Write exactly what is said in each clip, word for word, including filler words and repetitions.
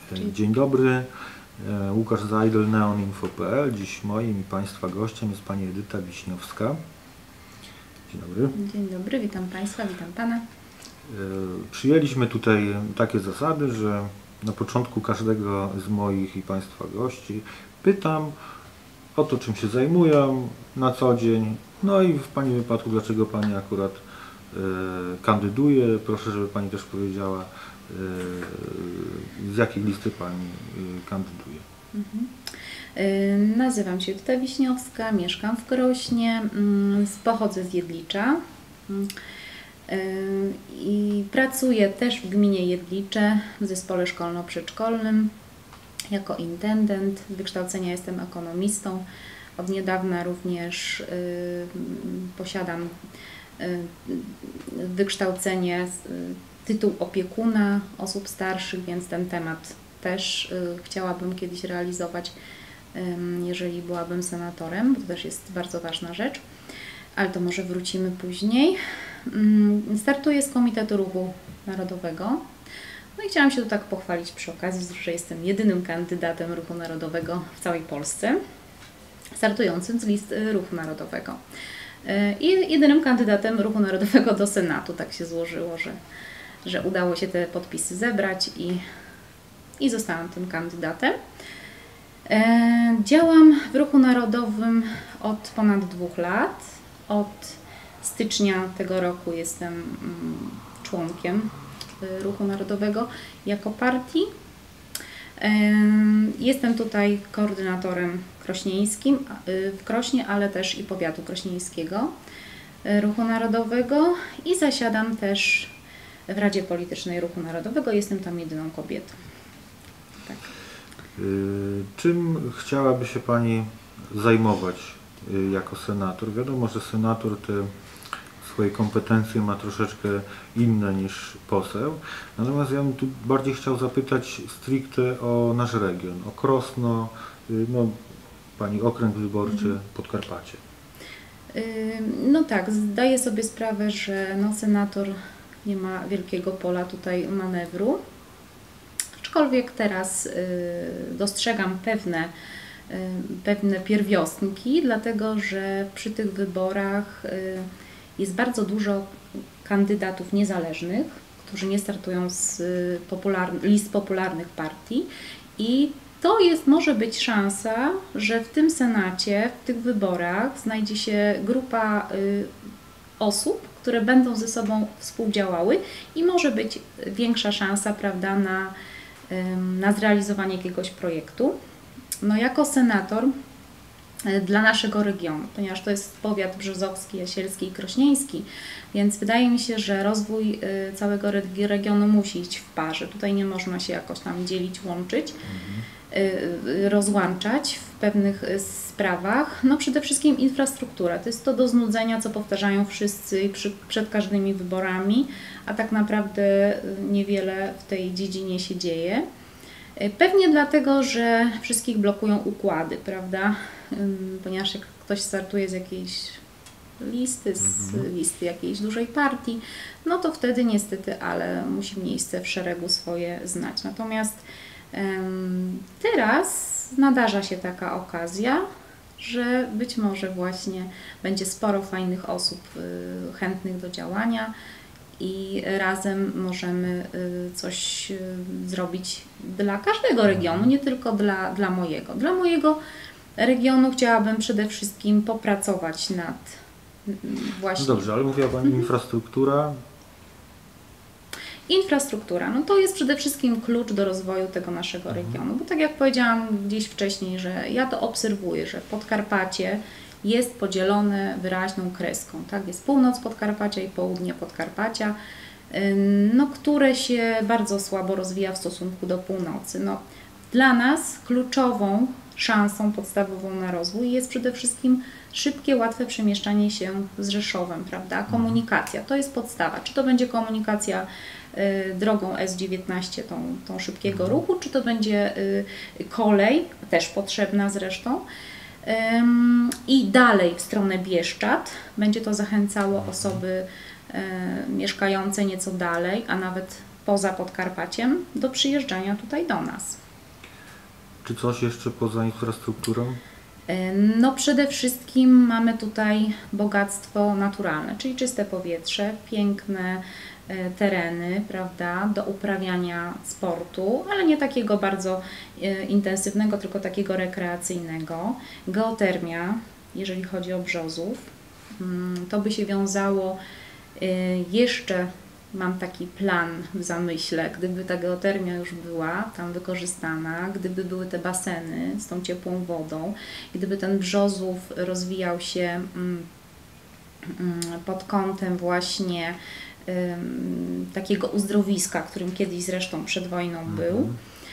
Dzień dobry, Łukasz Zajdel, neoninfo kropka p l. Dziś moim i Państwa gościem jest Pani Edyta Wiśniowska. Dzień dobry. Dzień dobry, witam Państwa, witam Pana. Przyjęliśmy tutaj takie zasady, że na początku każdego z moich i Państwa gości pytam o to, czym się zajmują na co dzień. No i w Pani wypadku, dlaczego Pani akurat y, kandyduje. Proszę, żeby Pani też powiedziała, z jakiej listy Pani kandyduje? Mhm. Nazywam się Edyta Wiśniowska, mieszkam w Krośnie, pochodzę z Jedlicza i pracuję też w gminie Jedlicze w zespole szkolno-przedszkolnym jako intendent. Z wykształcenia jestem ekonomistą. Od niedawna również posiadam wykształcenie, tytuł opiekuna osób starszych, więc ten temat też y, chciałabym kiedyś realizować, y, jeżeli byłabym senatorem, bo to też jest bardzo ważna rzecz, ale to może wrócimy później. Y, startuję z Komitetu Ruchu Narodowego. No i chciałam się tu tak pochwalić przy okazji, że jestem jedynym kandydatem Ruchu Narodowego w całej Polsce, startującym z list Ruchu Narodowego. Y, I jedynym kandydatem Ruchu Narodowego do Senatu. Tak się złożyło, że że udało się te podpisy zebrać i, i zostałam tym kandydatem. E, działam w Ruchu Narodowym od ponad dwóch lat. Od stycznia tego roku jestem mm, członkiem Ruchu Narodowego jako partii. E, jestem tutaj koordynatorem krośnieńskim w Krośnie, ale też i powiatu krośnieńskiego Ruchu Narodowego i zasiadam też w Radzie Politycznej Ruchu Narodowego. Jestem tam jedyną kobietą. Tak. Czym chciałaby się Pani zajmować jako senator? Wiadomo, że senator te swoje kompetencje ma troszeczkę inne niż poseł. Natomiast ja bym tu bardziej chciał zapytać stricte o nasz region, o Krosno, no, Pani okręg wyborczy, mhm. Podkarpacie. No tak, zdaję sobie sprawę, że no, senator nie ma wielkiego pola tutaj manewru, aczkolwiek teraz y, dostrzegam pewne, y, pewne pierwiostnki, dlatego że przy tych wyborach y, jest bardzo dużo kandydatów niezależnych, którzy nie startują z y, popularny, list popularnych partii i to jest, może być szansa, że w tym Senacie, w tych wyborach znajdzie się grupa y, osób, które będą ze sobą współdziałały i może być większa szansa, prawda, na, na zrealizowanie jakiegoś projektu. No jako senator dla naszego regionu, ponieważ to jest powiat brzozowski, jasielski i krośnieński, więc wydaje mi się, że rozwój całego regionu musi iść w parze. Tutaj nie można się jakoś tam dzielić, łączyć, mhm. rozłączać w pewnych sprawach. No przede wszystkim infrastruktura. To jest to do znudzenia, co powtarzają wszyscy przy, przed każdymi wyborami, a tak naprawdę niewiele w tej dziedzinie się dzieje. Pewnie dlatego, że wszystkich blokują układy, prawda? Ponieważ jak ktoś startuje z jakiejś listy, z mhm. listy jakiejś dużej partii, no to wtedy niestety, ale musi miejsce w szeregu swoje znać. Natomiast um, teraz nadarza się taka okazja, że być może właśnie będzie sporo fajnych osób y, chętnych do działania i razem możemy y, coś y, zrobić dla każdego regionu, nie tylko dla, dla mojego. Dla mojego regionu chciałabym przede wszystkim popracować nad y, właśnie... No dobrze, ale mówiła Pani mhm. infrastruktura. Infrastruktura, no to jest przede wszystkim klucz do rozwoju tego naszego mhm. regionu, bo tak jak powiedziałam gdzieś wcześniej, że ja to obserwuję, że Podkarpacie jest podzielone wyraźną kreską, tak? Jest północ Podkarpacia i południe Podkarpacia, no, które się bardzo słabo rozwija w stosunku do północy. No, dla nas kluczową szansą podstawową na rozwój jest przede wszystkim szybkie, łatwe przemieszczanie się z Rzeszowem, prawda? Komunikacja, to jest podstawa. Czy to będzie komunikacja y, drogą S dziewiętnaście, tą, tą szybkiego ruchu, czy to będzie y, kolej, też potrzebna zresztą. Ym, I dalej w stronę Bieszczad będzie to zachęcało osoby y, mieszkające nieco dalej, a nawet poza Podkarpaciem do przyjeżdżania tutaj do nas. Czy coś jeszcze poza infrastrukturą? No przede wszystkim mamy tutaj bogactwo naturalne, czyli czyste powietrze, piękne tereny, prawda, do uprawiania sportu, ale nie takiego bardzo intensywnego, tylko takiego rekreacyjnego. Geotermia, jeżeli chodzi o Brzozów, to by się wiązało jeszcze, mam taki plan w zamyśle, gdyby ta geotermia już była tam wykorzystana, gdyby były te baseny z tą ciepłą wodą, gdyby ten Brzozów rozwijał się pod kątem właśnie takiego uzdrowiska, którym kiedyś zresztą przed wojną był,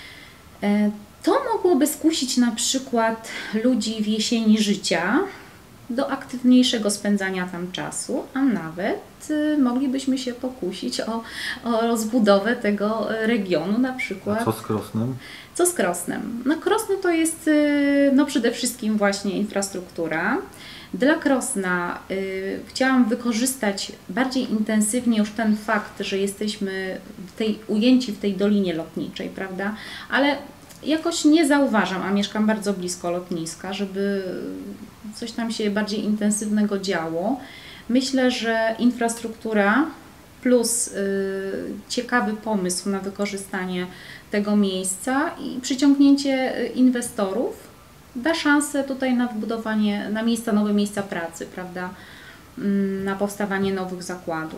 to mogłoby skusić na przykład ludzi w jesieni życia do aktywniejszego spędzania tam czasu, a nawet moglibyśmy się pokusić o, o rozbudowę tego regionu, na przykład. A co z Krosnem? Co z Krosnem? No Krosno to jest no przede wszystkim właśnie infrastruktura. Dla Krosna y, chciałam wykorzystać bardziej intensywnie już ten fakt, że jesteśmy w tej, ujęci w tej dolinie lotniczej, prawda? Ale jakoś nie zauważam, a mieszkam bardzo blisko lotniska, żeby coś tam się bardziej intensywnego działo. Myślę, że infrastruktura plus y, ciekawy pomysł na wykorzystanie tego miejsca i przyciągnięcie inwestorów da szansę tutaj na wbudowanie, na miejsca, nowe miejsca pracy, prawda, na powstawanie nowych zakładów.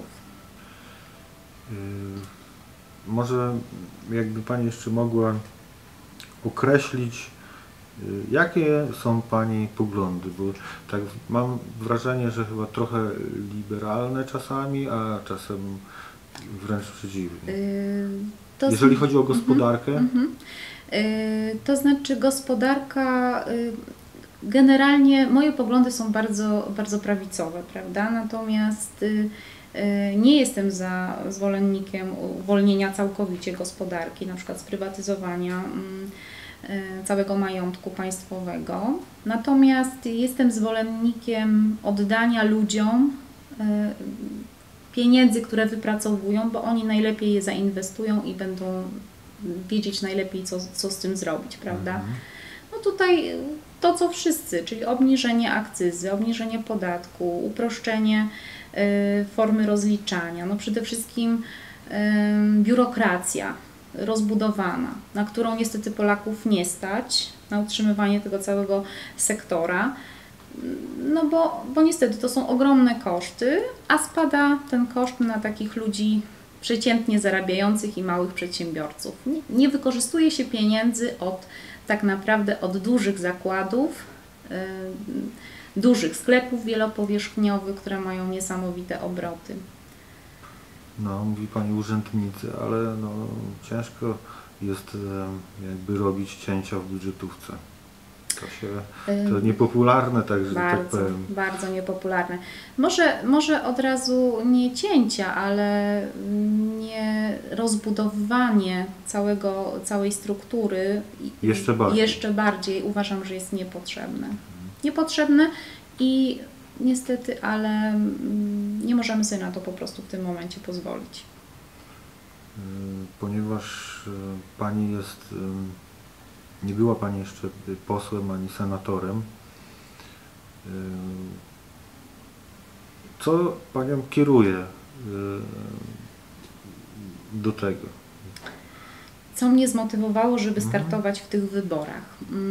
Yy, może jakby Pani jeszcze mogła określić, yy, jakie są Pani poglądy, bo tak mam wrażenie, że chyba trochę liberalne czasami, a czasem wręcz przeciwnie. Yy, to Jeżeli chodzi o gospodarkę? Mm -hmm. To znaczy gospodarka, generalnie moje poglądy są bardzo, bardzo prawicowe, prawda? Natomiast nie jestem za zwolennikiem uwolnienia całkowicie gospodarki, na przykład sprywatyzowania całego majątku państwowego. Natomiast jestem zwolennikiem oddania ludziom pieniędzy, które wypracowują, bo oni najlepiej je zainwestują i będą wiedzieć najlepiej, co, co z tym zrobić, prawda? Mhm. No tutaj to, co wszyscy, czyli obniżenie akcyzy, obniżenie podatku, uproszczenie y, formy rozliczania, no przede wszystkim y, biurokracja rozbudowana, na którą niestety Polaków nie stać, na utrzymywanie tego całego sektora, no bo, bo niestety to są ogromne koszty, a spada ten koszt na takich ludzi przeciętnie zarabiających i małych przedsiębiorców. Nie, nie wykorzystuje się pieniędzy od tak naprawdę od dużych zakładów, yy, dużych sklepów wielopowierzchniowych, które mają niesamowite obroty. No, mówi Pani urzędnicy, ale no, ciężko jest jakby robić cięcia w budżetówce. To się, to niepopularne, także bardzo, tak powiem. Bardzo niepopularne. Może, może od razu nie cięcia, ale nie rozbudowywanie całego, całej struktury jeszcze bardziej. jeszcze bardziej uważam, że jest niepotrzebne. Niepotrzebne i niestety, ale nie możemy sobie na to po prostu w tym momencie pozwolić. Ponieważ Pani jest... Nie była Pani jeszcze posłem ani senatorem. Co Panią kieruje do tego? Co mnie zmotywowało, żeby startować w tych wyborach?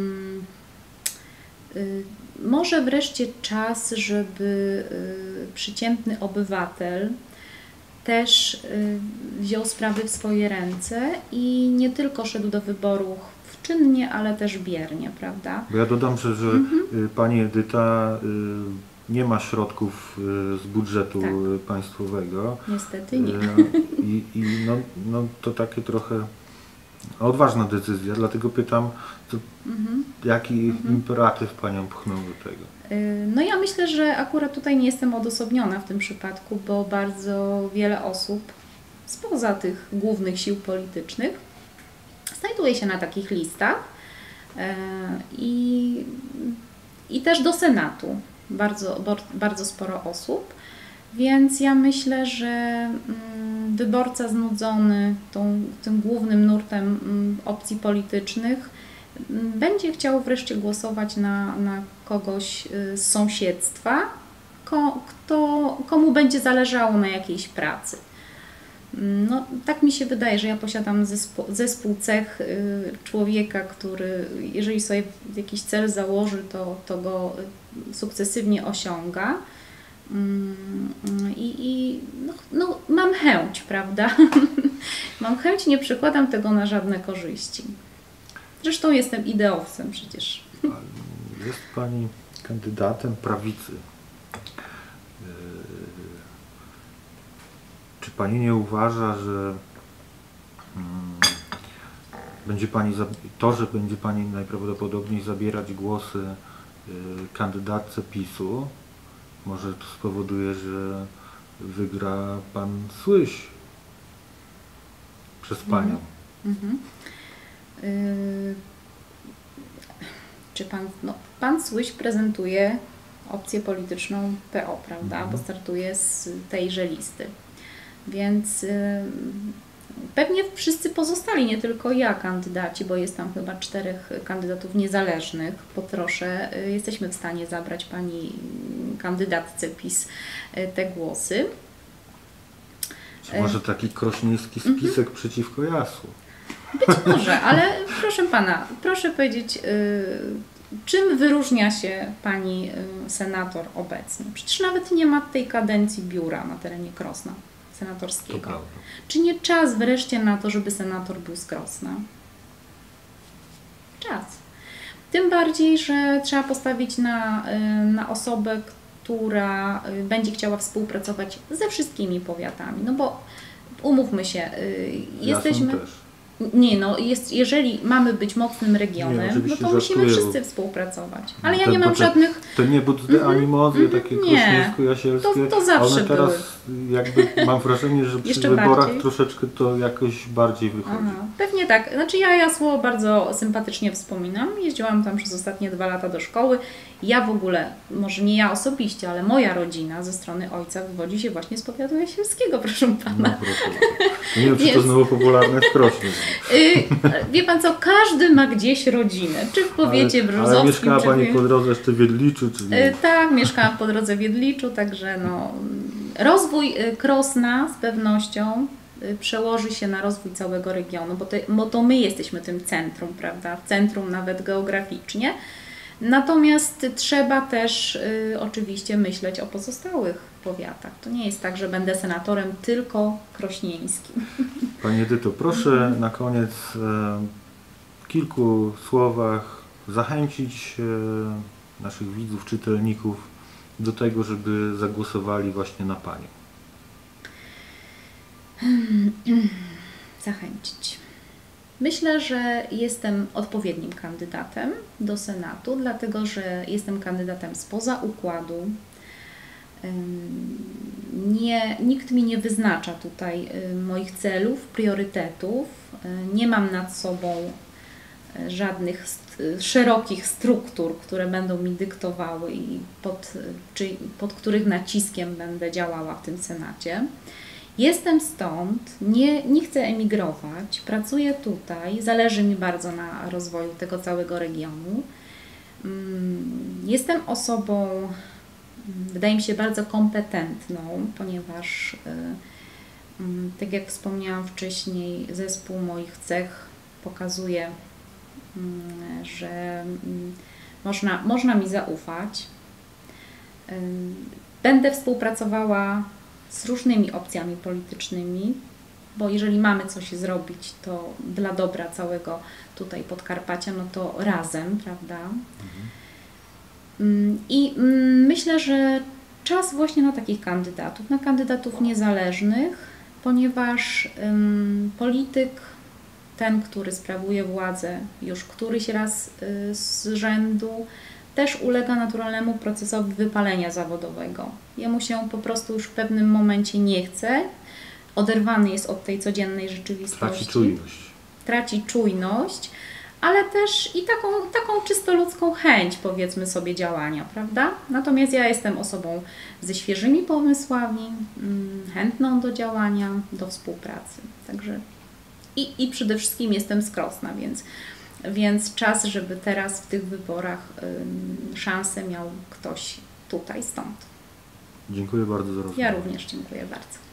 Może wreszcie czas, żeby przeciętny obywatel też wziął sprawy w swoje ręce i nie tylko szedł do wyborów czynnie, ale też biernie, prawda? Bo ja dodam, że, że mhm. Pani Edyta nie ma środków z budżetu tak. państwowego. Niestety nie. I, i no, no to takie trochę odważna decyzja, dlatego pytam, to mhm. jaki mhm. imperatyw Panią pchnął do tego? No ja myślę, że akurat tutaj nie jestem odosobniona w tym przypadku, bo bardzo wiele osób spoza tych głównych sił politycznych znajduje się na takich listach i, i też do Senatu bardzo, bardzo sporo osób, więc ja myślę, że wyborca znudzony tą, tym głównym nurtem mm, opcji politycznych mm, będzie chciał wreszcie głosować na, na kogoś y, z sąsiedztwa, ko, kto, komu będzie zależało na jakiejś pracy. No, tak mi się wydaje, że ja posiadam zespół, zespół cech y, człowieka, który jeżeli sobie jakiś cel założy, to, to go sukcesywnie osiąga. I, i no, no, mam chęć, prawda? Mam chęć, nie przekładam tego na żadne korzyści. Zresztą jestem ideowcem przecież. Jest Pani kandydatem prawicy. Czy Pani nie uważa, że będzie Pani, to, że będzie Pani najprawdopodobniej zabierać głosy kandydatce PiSu, może to spowoduje, że wygra Pan Słyś przez Panią? Mhm. Yy, czy Pan, no, Pan Słyś prezentuje opcję polityczną P O, prawda, mhm. bo startuje z tejże listy. Więc yy, pewnie wszyscy pozostali, nie tylko ja, kandydaci, bo jest tam chyba czterech kandydatów niezależnych. Poproszę, yy, jesteśmy w stanie zabrać Pani kandydatce PiS yy, te głosy. Czy może taki krośnieński spisek mhm. przeciwko Jasu? Być może, ale proszę Pana, proszę powiedzieć, yy, czym wyróżnia się Pani yy, senator obecnie? Przecież nawet nie ma tej kadencji biura na terenie Krosna senatorskiego. Czy nie czas wreszcie na to, żeby senator był z Krosna? Czas. Tym bardziej, że trzeba postawić na, yy, na osobę, która yy, będzie chciała współpracować ze wszystkimi powiatami. No bo umówmy się, yy, jesteśmy... Jasną też. Nie, no jest, jeżeli mamy być mocnym regionem, nie, no to musimy żartuję, wszyscy bo... współpracować. Ale ja Ten, nie mam te, żadnych... To nie budze animozje, mm, takie nie, krośnieńsko-jasielskie. to, to zawsze one teraz były. Jakby mam wrażenie, że przy Jeszcze wyborach bardziej? troszeczkę to jakoś bardziej wychodzi. Aha, pewnie tak. Znaczy ja Jasło bardzo sympatycznie wspominam. Jeździłam tam przez ostatnie dwa lata do szkoły. Ja w ogóle, może nie ja osobiście, ale moja rodzina ze strony ojca wywodzi się właśnie z powiatu jasielskiego, proszę Pana. No, proszę. Nie wiem, czy Więc... to znowu popularne w Krośnie. Yy, wie Pan co, każdy ma gdzieś rodzinę, czy w powiecie ale, brzozowskim. Ale mieszkała czy Pani w... po drodze jeszcze w Wiedliczu? Czy nie? Yy, tak, mieszkałam po drodze w Wiedliczu, także no, rozwój Krosna z pewnością przełoży się na rozwój całego regionu, bo to, bo to my jesteśmy tym centrum, prawda, centrum nawet geograficznie. Natomiast trzeba też y, oczywiście myśleć o pozostałych powiatach. To nie jest tak, że będę senatorem tylko krośnieńskim. Pani Edyto, proszę na koniec e, w kilku słowach zachęcić e, naszych widzów, czytelników do tego, żeby zagłosowali właśnie na Panią. Zachęcić. Myślę, że jestem odpowiednim kandydatem do Senatu, dlatego że jestem kandydatem spoza układu. Nie, nikt mi nie wyznacza tutaj moich celów, priorytetów. Nie mam nad sobą żadnych st- szerokich struktur, które będą mi dyktowały i pod, czy pod których naciskiem będę działała w tym Senacie. Jestem stąd, nie, nie chcę emigrować, pracuję tutaj, zależy mi bardzo na rozwoju tego całego regionu. Jestem osobą, wydaje mi się, bardzo kompetentną, ponieważ, tak jak wspomniałam wcześniej, zespół moich cech pokazuje, że można, można mi zaufać. Będę współpracowała z różnymi opcjami politycznymi, bo jeżeli mamy coś zrobić, to dla dobra całego tutaj Podkarpacia, no to razem, prawda? Mhm. I myślę, że czas właśnie na takich kandydatów, na kandydatów niezależnych, ponieważ um, polityk, ten, który sprawuje władzę już któryś raz y, z rzędu, też ulega naturalnemu procesowi wypalenia zawodowego. Jemu się po prostu już w pewnym momencie nie chce, oderwany jest od tej codziennej rzeczywistości. Traci czujność. Traci czujność, ale też i taką, taką czysto ludzką chęć, powiedzmy sobie, działania, prawda? Natomiast ja jestem osobą ze świeżymi pomysłami, chętną do działania, do współpracy. Także i, i przede wszystkim jestem skrośna, więc, więc czas, żeby teraz w tych wyborach y, szansę miał ktoś tutaj, stąd. Dziękuję bardzo za rozmowę. Ja również dziękuję bardzo.